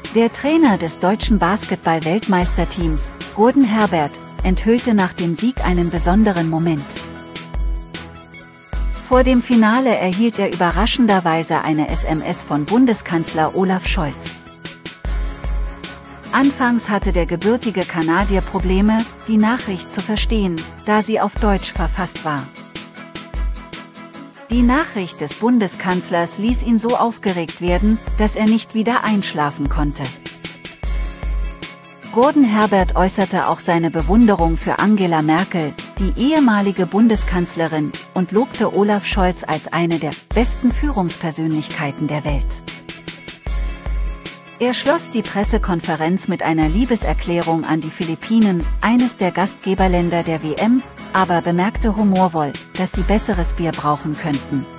Der Trainer des deutschen Basketball-Weltmeisterteams, Gordon Herbert, enthüllte nach dem Sieg einen besonderen Moment. Vor dem Finale erhielt er überraschenderweise eine SMS von Bundeskanzler Olaf Scholz. Anfangs hatte der gebürtige Kanadier Probleme, die Nachricht zu verstehen, da sie auf Deutsch verfasst war. Die Nachricht des Bundeskanzlers ließ ihn so aufgeregt werden, dass er nicht wieder einschlafen konnte. Gordon Herbert äußerte auch seine Bewunderung für Angela Merkel, die ehemalige Bundeskanzlerin, und lobte Olaf Scholz als eine der besten Führungspersönlichkeiten der Welt. Er schloss die Pressekonferenz mit einer Liebeserklärung an die Philippinen, eines der Gastgeberländer der WM, aber bemerkte humorvoll, dass sie besseres Bier brauchen könnten.